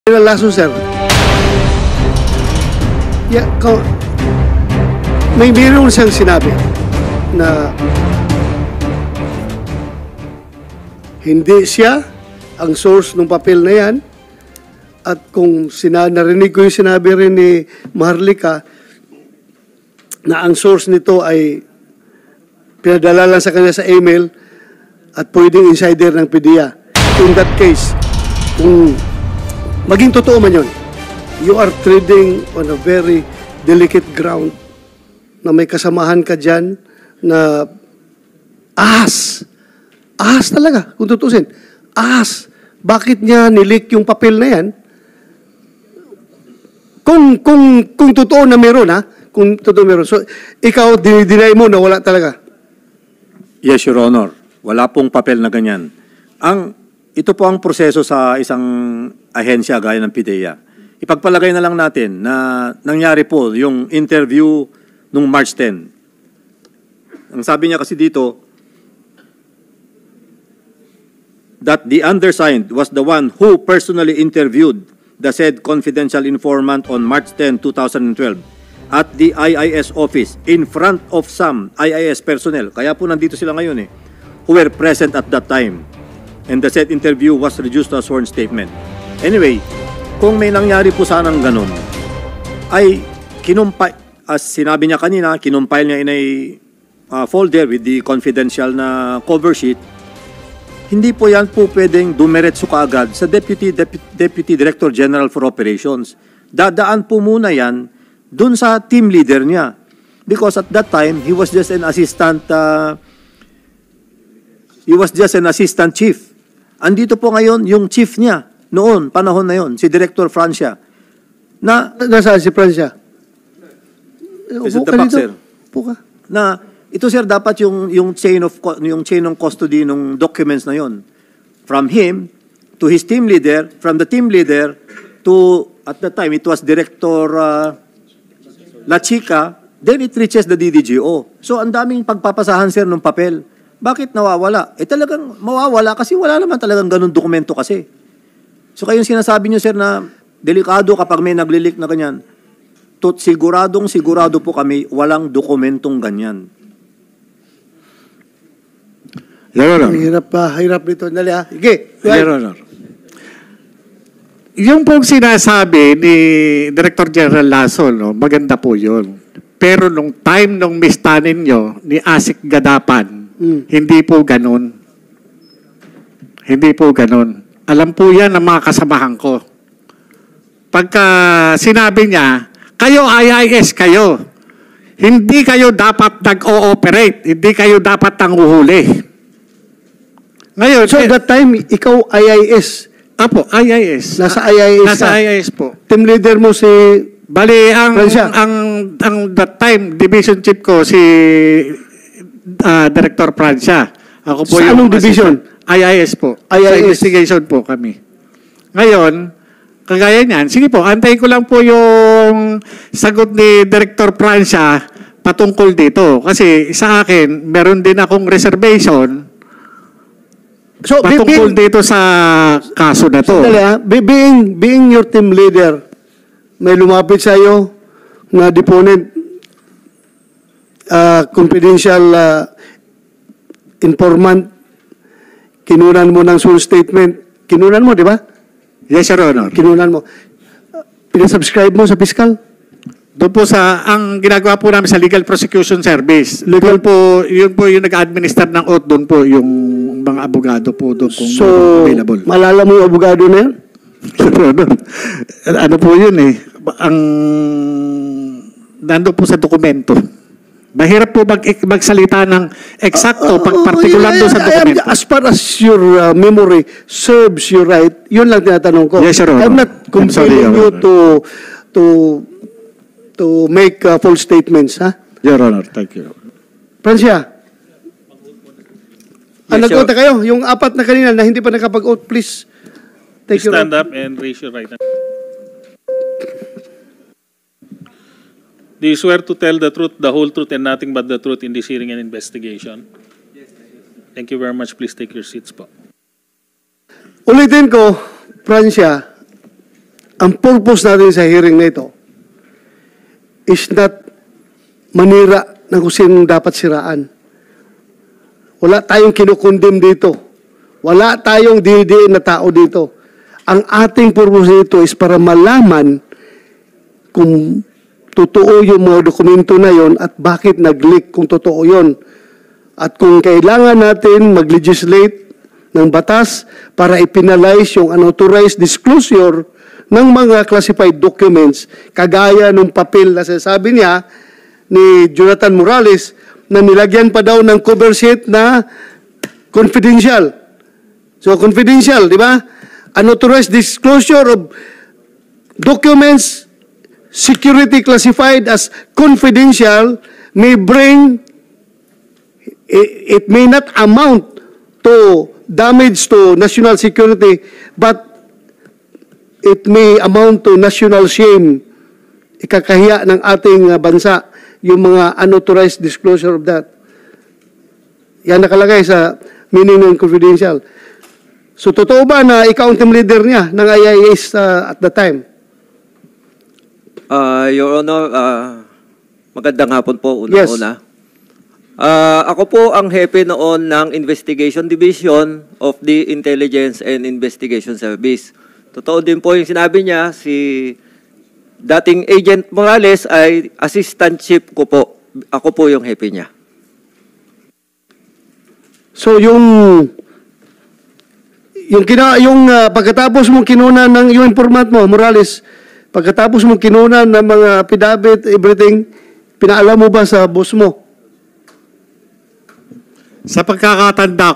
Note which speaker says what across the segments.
Speaker 1: Lasso, sir. Yeah, mayroon siyang sinabi na hindi siya ang source ng papel na yan, at kung narinig ko yung sinabi rin ni Maharlika na ang source nito ay pinadala lang sa kanya sa email at pwedeng insider ng PDEA. In that case, kung maging totoo man yun, you are treading on a very delicate ground na may kasamahan ka dyan na ahas talaga, kung tutusin. Ahas. Bakit niya nilik yung papel na yan? Kung totoo na meron, ha? Kung totoo meron. So, ikaw, dinay mo na wala talaga.
Speaker 2: Yes, Your Honor. Wala pong papel na ganyan. Ito po ang proseso sa isang ahensya gaya ng PDEA. Ipagpalagay na lang natin na nangyari po yung interview nung March 10. Ang sabi niya kasi dito, that the undersigned was the one who personally interviewed the said confidential informant on March 10, 2012 at the IIS office in front of some IIS personnel. Kaya po nandito sila ngayon who were present at that time. And the said interview was reduced to a sworn statement. Anyway, kung may nangyari po sanang ganun, ay as sinabi niya kanina, kinumpile niya in a folder with the confidential na cover sheet. Hindi po yan po pwedeng dumiretso kaagad sa Deputy Director General for Operations. Dadaan po muna yan dun sa team leader niya. Because at that time, he was just an assistant chief. Andito po ngayon yung chief niya noon, panahon na yon, si Director Francia.
Speaker 1: Nasaan si Francia?
Speaker 2: Is it the back, sir?
Speaker 1: Puka.
Speaker 2: Ito, sir, dapat yung chain of custody ng documents na yon. From him to his team leader, from the team leader to, at the time, it was Director La Chica, then it reaches the DDGO. So, ang daming pagpapasahan, sir, ng papel. Bakit nawawala? Talagang mawawala kasi wala naman talagang ganun dokumento kasi. So, kayong sinasabi nyo, sir, na delikado kapag may naglilik na ganyan, sigurado po kami, walang dokumentong ganyan.
Speaker 1: Your Honor. Hirap nito. Dali, ha? Sige.
Speaker 3: Your Honor. Yung pong sinasabi ni Director General Lasso, maganda po yun. Pero nung time nung mistanin nyo ni Asik Gadapan, hindi po ganun. Hindi po ganun. Alam po yan ng mga kasamahan ko. Pagka sinabi niya, kayo IIS kayo. Hindi kayo dapat nag-ooperate. Hindi kayo dapat nanguhuli. Ngayon,
Speaker 1: so that time, ikaw IIS.
Speaker 3: Apo, IIS.
Speaker 1: Nasa IIS
Speaker 3: Nasa IIS po.
Speaker 1: Team leader mo si
Speaker 3: Bali,
Speaker 1: Francia.
Speaker 3: ang that time, division chief ko si Director Francia. Ako po
Speaker 1: sa anong division?
Speaker 3: IIS po.
Speaker 1: IIS.
Speaker 3: Sa investigation po kami. Ngayon, kagaya niyan, sige po, antayin ko lang po yung sagot ni Director Francia patungkol dito. Kasi sa akin, meron din akong reservation patungkol dito sa kaso na to.
Speaker 1: Being your team leader, may lumapit sa iyo na deponent, confidential informant, kinunan mo ng sworn statement. Kinunan mo, di ba?
Speaker 3: Yes, Your Honor.
Speaker 1: Kinunan mo. Pinasubscribe mo sa fiscal?
Speaker 3: Doon po ang ginagawa po namin sa Legal Prosecution Service. Legal po, yun po yung nag-administer ng oath, doon po yung mga abogado po doon kung available.
Speaker 1: Malala mo yung abogado na yun?
Speaker 3: Ano po yun nandun po sa dokumento. Mahirap po magsalita ng eksakto pag partikular doon sa dokumento.
Speaker 1: As far as your memory serves you right, yun lang tinatanong ko.
Speaker 3: Yes, Your Honor.
Speaker 1: I'm not compelling you to make false statements, ha?
Speaker 3: Your Honor, thank you.
Speaker 1: Francia,
Speaker 2: Yes,
Speaker 1: nag-oath kayo. Yung apat na kanina na hindi pa nakapag-oath, please. Take your
Speaker 4: Stand up and raise your right hand. Do you swear to tell the truth, the whole truth, and nothing but the truth in this hearing and investigation? Yes, I do. Thank you very much. Please take your seats po.
Speaker 1: Ulitin ko, Francia, ang purpose natin sa hearing na ito is not manira ng kung sinong dapat siraan. Wala tayong kinukondem dito. Wala tayong dinidiin na tao dito. Ang ating purpose dito is para malaman kung totoo yung mga dokumento na yon at bakit nag-leak kung totoo yon. At kung kailangan natin mag-legislate ng batas para ipinalize yung unauthorized disclosure ng mga classified documents, kagaya ng papel na sinasabi niya ni Jonathan Morales na nilagyan pa daw ng cover sheet na confidential. So, confidential, di ba? Unauthorized disclosure of documents security classified as confidential may bring, it may not amount to damage to national security, but it may amount to national shame. Ikakahiya ng ating bansa yung mga unauthorized disclosure of that. Yan nakalagay sa meaning ng confidential. So, totoo ba na ikaw ang team leader niya ng IIS at the time?
Speaker 5: Your Honor, magandang hapon po
Speaker 1: Yes.
Speaker 5: una-una. Ako po ang hepe noon ng Investigation Division of the Intelligence and Investigation Service. Totoo din po yung sinabi niya, si dating Agent Morales ay assistant chief ko po. Ako po yung hepe niya.
Speaker 1: So, pagkatapos mong kinuna ng yung informant mo, Morales, pagkatapos mong kinuna ng mga affidavit, everything, pinaalam mo ba sa boss mo?
Speaker 3: Sa pagkakatanda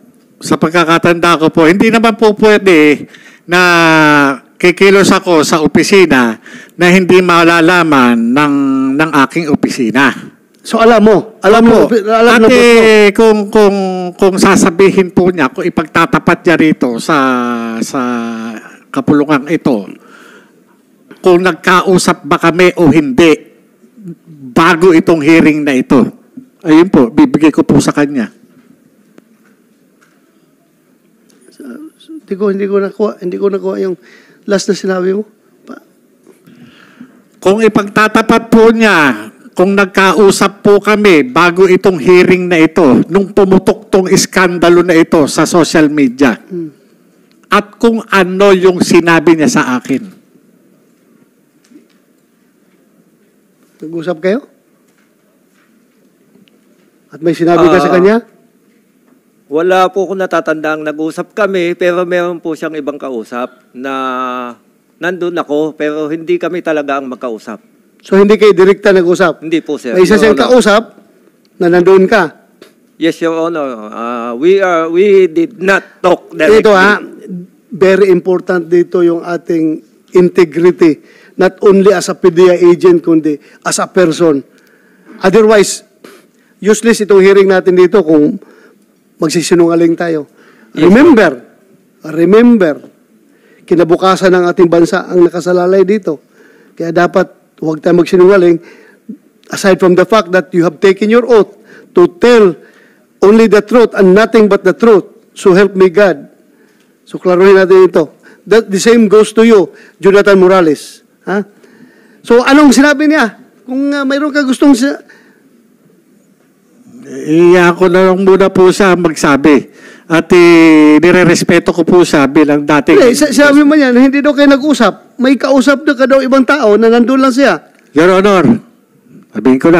Speaker 3: ko po, hindi naman po pwede na kikilos ako sa opisina na hindi malalaman ng aking opisina.
Speaker 1: So, alam mo
Speaker 3: At
Speaker 1: ng boss mo.
Speaker 3: kung sasabihin po niya, kung ipagtatapat niya rito sa kapulungan ito, kung nagkausap ba kami o hindi bago itong hearing na ito. Ayun po, bibigay ko po sa kanya.
Speaker 1: Hindi ko nakuha yung last na sinabi mo.
Speaker 3: Kung ipagtatapat po niya, kung nagkausap po kami bago itong hearing na ito, nung pumutok tong iskandalo na ito sa social media, at kung ano yung sinabi niya sa akin.
Speaker 1: Nag-usap kayo? At may sinabi ka sa kanya?
Speaker 5: Wala po akong natatandaang nag-usap kami, pero meron po siyang ibang kausap na nandun ako, pero hindi kami talaga ang magkausap.
Speaker 1: So, hindi kayo direkta nag-usap?
Speaker 5: Hindi po, sir.
Speaker 1: May isa siyang
Speaker 5: Your Honor.
Speaker 1: kausap na nandoon ka.
Speaker 5: Yes, Your Honor. We did not talk directly.
Speaker 1: Ito very important dito yung ating integrity. Not only as a PDEA agent, kundi as a person. Otherwise, useless itong hearing natin dito kung magsisinungaling tayo. Remember, kinabukasan ng ating bansa ang nakasalalay dito. Kaya dapat huwag tayo magsinungaling. Aside from the fact that you have taken your oath to tell only the truth and nothing but the truth. So help me God. So klaruhin natin ito. The same goes to you, Jonathan Morales. Ha? So anong sinabi niya? Kung mayroon ka gustong
Speaker 3: Ako na lang muna po siya magsabi. At nire-respeto ko po siya bilang dating...
Speaker 1: Sabi mo niya, hindi daw kayo nag-usap. May kausap na ka daw ibang tao na nandun lang siya.
Speaker 3: Your Honor, sabihin ko na.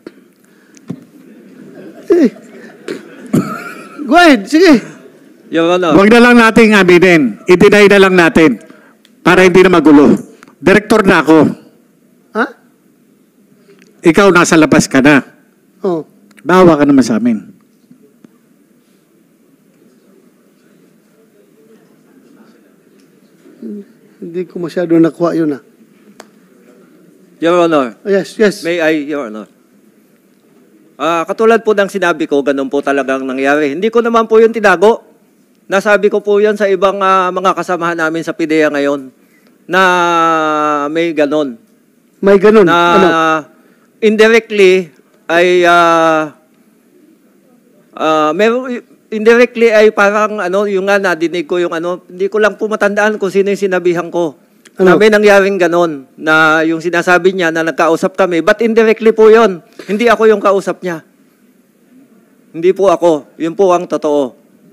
Speaker 1: Go ahead, sige.
Speaker 5: Your Honor.
Speaker 3: Huwag na lang natin aminin. I-deny na lang natin para hindi na magulo. Direktor na ako.
Speaker 1: Ha?
Speaker 3: Ikaw nasa labas ka na.
Speaker 1: Oh.
Speaker 3: Bawa ka naman sa amin.
Speaker 1: Hindi ko masyado nakuha yun
Speaker 5: Your Honor.
Speaker 1: Yes.
Speaker 5: May I, Your Honor? Katulad po ng sinabi ko, ganun po talagang nangyari. Hindi ko naman po yung tinago. Nasabi ko po yan sa ibang mga kasamahan namin sa PDEA ngayon na may ganun.
Speaker 1: May ganun.
Speaker 5: Na
Speaker 1: Ano?
Speaker 5: indirectly ay indirectly ay parang yung nga nadinig ko yung hindi ko lang po matandaan kung sino yung sinabihan ko.
Speaker 1: Ano?
Speaker 5: Na may nangyaring ganon, na yung sinasabi niya na nagkausap kami, but indirectly po yon. Hindi ako yung kausap niya. Hindi po ako. Yun po ang totoo.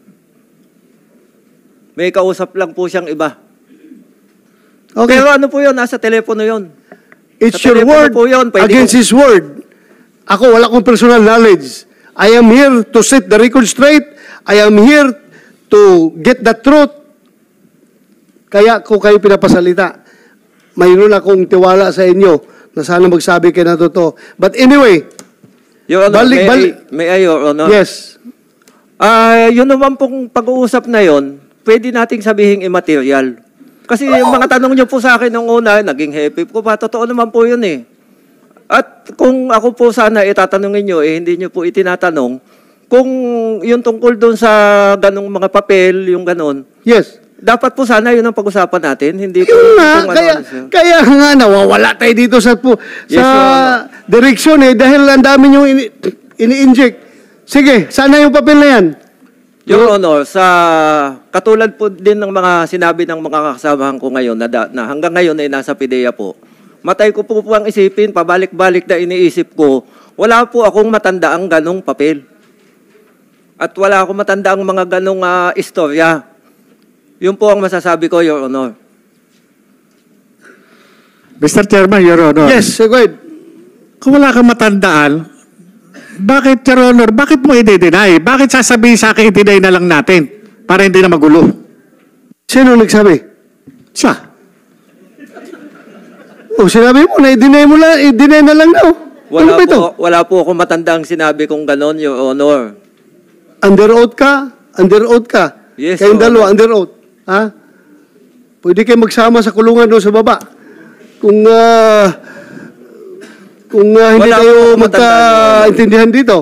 Speaker 5: May kausap lang po siyang iba.
Speaker 1: Okay.
Speaker 5: Pero ano po yun? Nasa telepono yun.
Speaker 1: It's
Speaker 5: Sa
Speaker 1: your
Speaker 5: telepono
Speaker 1: word
Speaker 5: po yun. Pwede
Speaker 1: against
Speaker 5: ko-
Speaker 1: his word. Ako, wala akong personal knowledge. I am here to set the record straight. I am here to get the truth. Kaya ko kayo pinapasalita. Mayroon akong tiwala sa inyo na sana magsabi kayo na totoo. But anyway,
Speaker 5: Your Honor,
Speaker 1: Balik-
Speaker 5: may I, Your Honor?
Speaker 1: yes.
Speaker 5: Yun naman pong pag-uusap na yon, pwede nating sabihing immaterial. Kasi yung mga tanong niyo po sa akin nung una, naging happy ko pa. Totoo naman po yun eh. At kung ako po sana itatanungin niyo, hindi niyo po itinatanong, kung yung tungkol doon sa ganong mga papel, yung ganon,
Speaker 1: Yes.
Speaker 5: dapat po sana yun ang pag-usapan natin. Hindi po
Speaker 1: Yun nga,
Speaker 5: kung ano.
Speaker 1: kaya nga nawawala tayo dito sa
Speaker 5: Yes, Your Honor.
Speaker 1: direksyon dahil ang dami nyo ini-inject. Sige, sana yung papel na yan.
Speaker 5: Your Honor, sa katulad po din ng mga sinabi ng mga kasamahan ko ngayon na hanggang ngayon ay nasa PIDEA po, matay ko po ang isipin, pabalik-balik na iniisip ko, wala po akong matandaang ganong papel. At wala akong matandaang mga ganong istorya. Yun po ang masasabi ko, Your Honor.
Speaker 3: Mr. Chairman, Your Honor.
Speaker 1: Yes, go ahead.
Speaker 3: Kung wala kang matandaan, bakit, Your Honor, bakit mo i-deny? Bakit sasabihin sa akin, i-deny na lang natin para hindi na magulo?
Speaker 1: Sino nagsabi?
Speaker 3: Siya.
Speaker 1: O, sinabi mo na, i-deny na lang daw. Ano ba ito?
Speaker 5: Wala po akong matandang sinabi kung ganon, Your Honor.
Speaker 1: Under oath ka? Under oath ka?
Speaker 5: Yes,
Speaker 1: Kayong
Speaker 5: Your
Speaker 1: dalawa,
Speaker 5: Honor.
Speaker 1: under oath. Ha? Pwede kayo magsama sa kulungan doon sa baba. Kung hindi
Speaker 5: Wala
Speaker 1: kayo
Speaker 5: akong matandaan,
Speaker 1: magkaintindihan dito.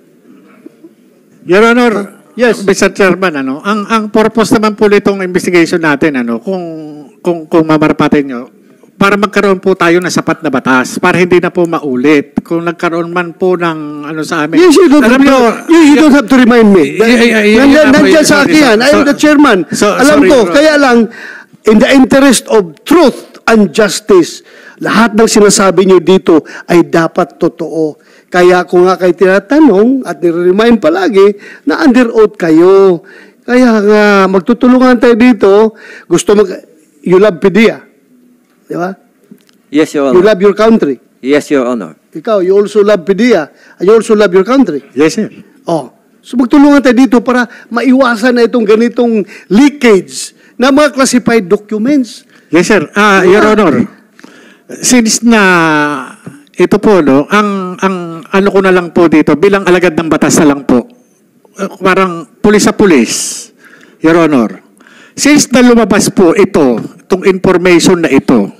Speaker 3: Your Honor,
Speaker 1: Yes.
Speaker 3: Mr. Chairman, ang purpose naman po nitong investigation natin, kung mamarapatin nyo, para magkaroon po tayo ng sapat na batas, para hindi na po maulit. Kung nagkaroon man po ng sa amin.
Speaker 1: Yes, you don't,
Speaker 3: Alam nyo,
Speaker 1: you don't have to remind me. Nandiyan sa akin yan. I am the chairman. Alam
Speaker 3: sorry,
Speaker 1: ko,
Speaker 3: bro.
Speaker 1: kaya lang, in the interest of truth and justice, lahat ng sinasabi niyo dito ay dapat totoo. Kaya ako nga kayo tinatanong at nire-remind palagi na under oath kayo. Kaya nga, magtutulungan tayo dito. You love PIDEA. Di ba?
Speaker 5: Yes, Your
Speaker 1: You
Speaker 5: Honor.
Speaker 1: love your country.
Speaker 5: Yes, Your Honor.
Speaker 1: Ikaw, you also love PIDEA. And you also love your country.
Speaker 3: Yes, sir.
Speaker 1: Oh. So magtulungan tayo dito para maiwasan na itong ganitong leakage na mga classified documents.
Speaker 3: Yes, sir. Your Honor, since na ito po, ang ano ko na lang po dito, bilang alagad ng batas na lang po, parang pulis sa pulis, Your Honor, since na lumabas po itong information na ito,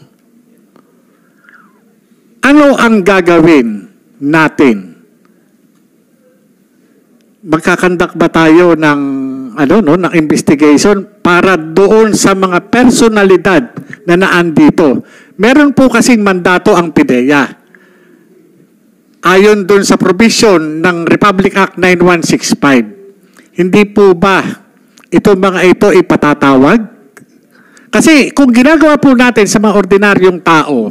Speaker 3: ano ang gagawin natin? Magkakandak ba tayo ng ng investigation para doon sa mga personalidad na naandito? Meron po kasing mandato ang PIDEA. Ayon doon sa provision ng Republic Act 9165. Hindi po ba itong mga ito ipatatawag? Kasi kung ginagawa po natin sa mga ordinaryong tao,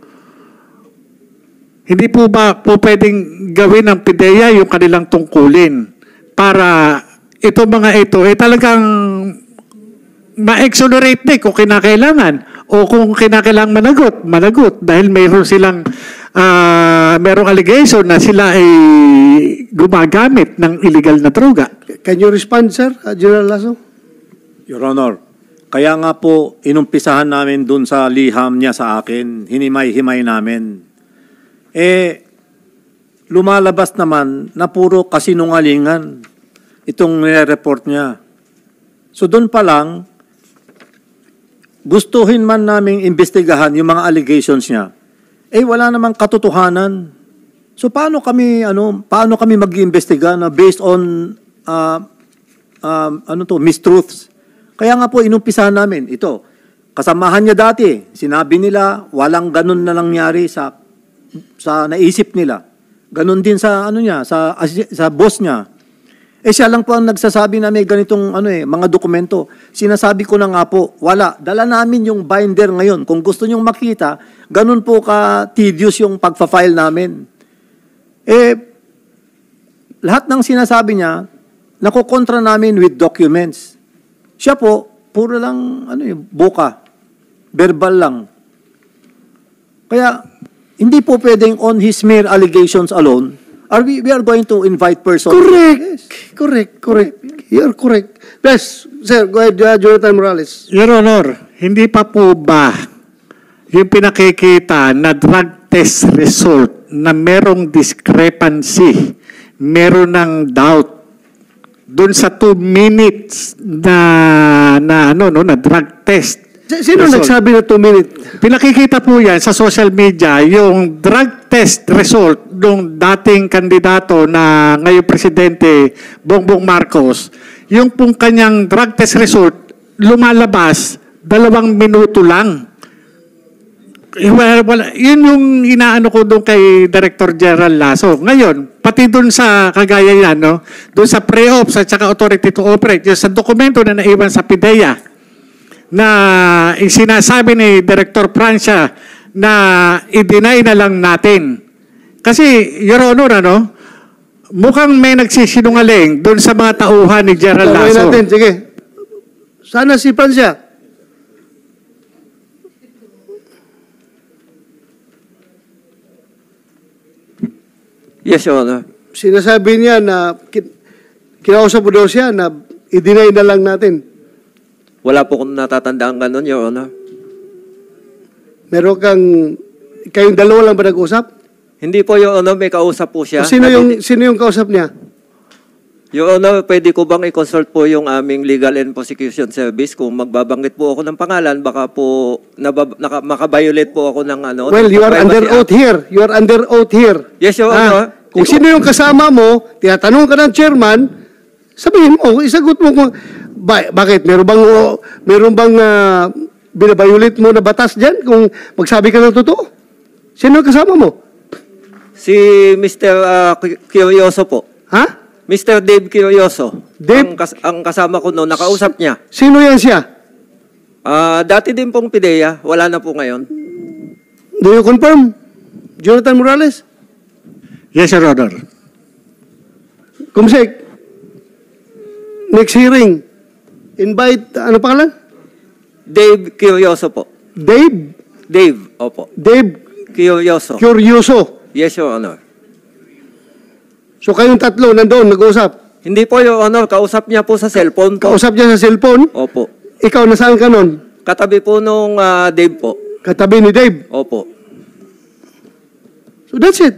Speaker 3: hindi po ba po pwedeng gawin ng PIDEA yung kanilang tungkulin para itong mga ito talagang ma-exonerate na kung kinakailangan o kung kinakailangan managot dahil mayroon silang merong allegation na sila ay gumagamit ng illegal na droga.
Speaker 1: Can you respond, sir, General Lasso?
Speaker 2: Your Honor, kaya nga po inumpisahan namin dun sa liham niya sa akin, hinimay-himay namin. Lumalabas naman na puro kasinungalingan itong nire-report niya. So doon pa lang, gustuhin man naming imbestigahan yung mga allegations niya, wala namang katotohanan. So paano kami mag-iimbestiga na based on mistruths? Kaya nga po inumpisahan namin ito. Kasamahan niya dati, sinabi nila walang ganun na nangyari sa naisip nila. Ganun din sa sa boss niya. Siya lang po ang nagsasabi na may ganitong mga dokumento. Sinasabi ko na nga po, wala. Dala namin yung binder ngayon. Kung gusto nyong makita, ganun po ka-tedious yung pagpa-file namin. Lahat ng sinasabi niya, nakokontra namin with documents. Siya po, puro lang, boka. Verbal lang. Kaya, hindi po pwedeng on his mere allegations alone, we are going to invite persons.
Speaker 1: Correct. You're correct. Yes, sir, go ahead, Jonathan Morales.
Speaker 3: Your Honor, hindi pa po ba yung pinakikita na drug test result na merong discrepancy, meron ng doubt doon sa 2 minutes na drug test?
Speaker 1: Sino nagsabi na 2 minutes?
Speaker 3: Pinakikita po yan sa social media, yung drug test result ng dating kandidato na ngayong presidente, Bongbong Marcos, yung pong kanyang drug test result, lumalabas 2 minuto lang. Yun yung inaano ko doon kay Director General Lasso. Ngayon, pati doon sa kagaya yan, doon sa pre-ops at saka authority to operate, yung sa dokumento na naiwan sa PIDEA, na sinasabi ni Director Francia na i-deny na lang natin. Kasi, Your Honor, mukhang may nagsisinungaling doon sa mga tauhan ni General Lasso.
Speaker 1: Natin, sige. Sana si Francia.
Speaker 5: Yes, Your Honor.
Speaker 1: Sinasabi niya na kinausap mo daw siya na i-deny na lang natin.
Speaker 5: Wala po kung natatandaan ganun, Your Honor.
Speaker 1: Meron kayong dalawa lang ba nag-usap?
Speaker 5: Hindi po, Your Honor, may kausap po siya.
Speaker 1: Sino yung kausap niya?
Speaker 5: Your Honor, pwede ko bang i-consult po yung aming Legal and Prosecution Service? Kung magbabanggit po ako ng pangalan, baka po makabiolate po ako ng
Speaker 1: Well, you are under oath here. You are under oath here.
Speaker 5: Yes, Your Honor.
Speaker 1: Kung sino yung kasama mo, tinatanong ka ng chairman, sabihin mo, isagot mo kung bakit? Meron bang binabiolate mo na batas dyan kung magsabi ka ng totoo? Sino yung kasama mo?
Speaker 5: Si Mr. Curioso po.
Speaker 1: Ha?
Speaker 5: Mr. Dave Curioso.
Speaker 1: Dave?
Speaker 5: Ang kasama ko noon, nakausap niya.
Speaker 1: Sino yan siya?
Speaker 5: Dati din pong PIDEA, wala na po ngayon.
Speaker 1: Do you confirm? Jonathan Morales?
Speaker 3: Yes, Your Honor.
Speaker 1: Kumsek, next hearing, invite, ano pangalan?
Speaker 5: Dave Curioso po.
Speaker 1: Dave?
Speaker 5: Dave, opo.
Speaker 1: Dave
Speaker 5: Curioso.
Speaker 1: Curioso.
Speaker 5: Yes, Your Honor.
Speaker 1: So kayong tatlo nandoon, nag-uusap?
Speaker 5: Hindi po, Your Honor. Kausap niya po sa cellphone po.
Speaker 1: Kausap niya sa cellphone?
Speaker 5: Opo.
Speaker 1: Ikaw, nasaan ka nun?
Speaker 5: Katabi po nung Dave po.
Speaker 1: Katabi ni Dave?
Speaker 5: Opo.
Speaker 1: So that's it.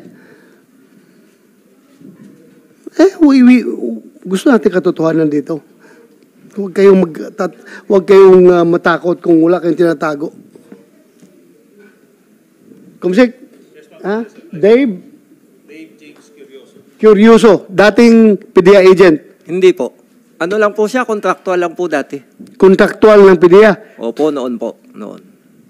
Speaker 1: Gusto natin katotohanan dito. Huwag kayong matakot kung wala kayong tinatago. Kumsik? Dave? Dave James Curioso. Dating PIDEA agent.
Speaker 5: Hindi po. Ano lang po siya, contractual lang po dati.
Speaker 1: Kontraktual ng PIDEA.
Speaker 5: Opo, noon po. Noon.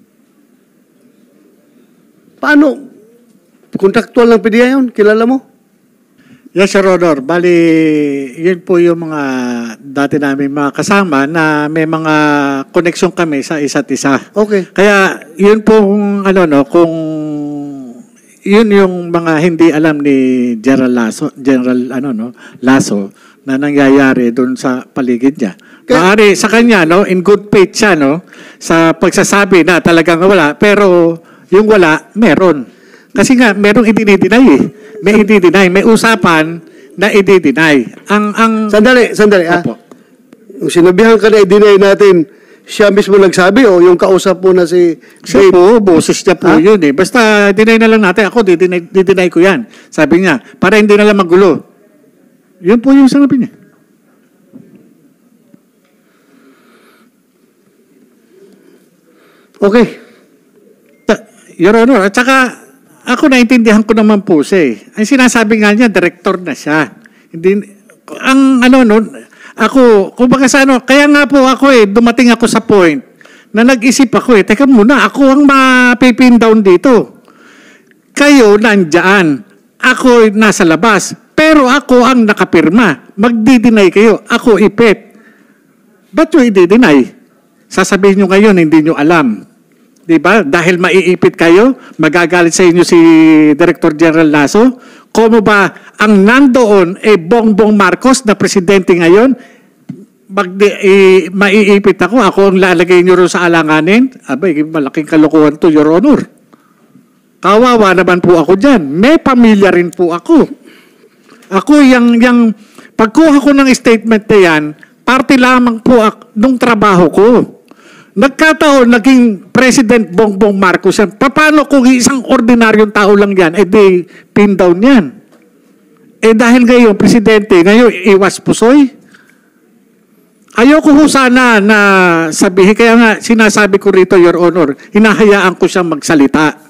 Speaker 1: Paano? Kontraktual ng PIDEA yun? Kilala mo?
Speaker 3: Yes, Your Honor. Bali, yun po yung mga dati namin mga kasama na may mga koneksyon kami sa isa't isa.
Speaker 1: Okay.
Speaker 3: Kaya yun po kung yun yung mga hindi alam ni General Lasso na nangyayari doon sa paligid niya. Maaari sa kanya, in good faith siya, sa pagsasabi na talagang wala, pero yung wala, meron. Kasi nga, merong i-deny eh. May i-deny, may usapan na i-deny.
Speaker 1: Sandali.
Speaker 3: Opo.
Speaker 1: Yung sinabihan ka na i-deny natin, siya mismo nagsabi o yung kausap mo na si
Speaker 3: Siya po, boses niya po yun eh. Basta deny na lang natin. Ako, dideny ko yan. Sabi niya, para hindi na lang magulo. Yun po yung sabi niya.
Speaker 1: Okay.
Speaker 3: Your Honor, at saka ako naintindihan ko naman po siya eh. Ang sinasabi nga niya, director na siya. Hindi, kumbaga kaya nga po ako dumating ako sa point na nag-isip ako teka muna, ako ang mapipin down dito. Kayo nandyan, ako nasa labas. Pero ako ang nakapirma. Magdi-deny kayo. Ako ipit. Ba't nyo i-deny? Sasabihin nyo ngayon, hindi nyo alam. Diba? Dahil maiipit kayo, magagalit sa inyo si Director General Lasso. Como ba ang nandoon Bongbong Marcos na presidente ngayon, maiipit ako ang lalagay nyo rin sa alanganin? Abay, malaking kalokohan to, Your Honor. Kawawa naman po ako dyan. May pamilya rin po ako. Ako, yung pagkuha ko ng statement na yan, parte lamang po nung trabaho ko. Nagkataon, naging President Bongbong Marcos yan. Paano kung isang ordinaryong tao lang yan, di pin down yan? Dahil ngayon, Presidente, ngayon, iwas pusoy. Ayoko ho sana na sabihin, kaya nga sinasabi ko rito, Your Honor, hinahayaan ko siyang magsalita.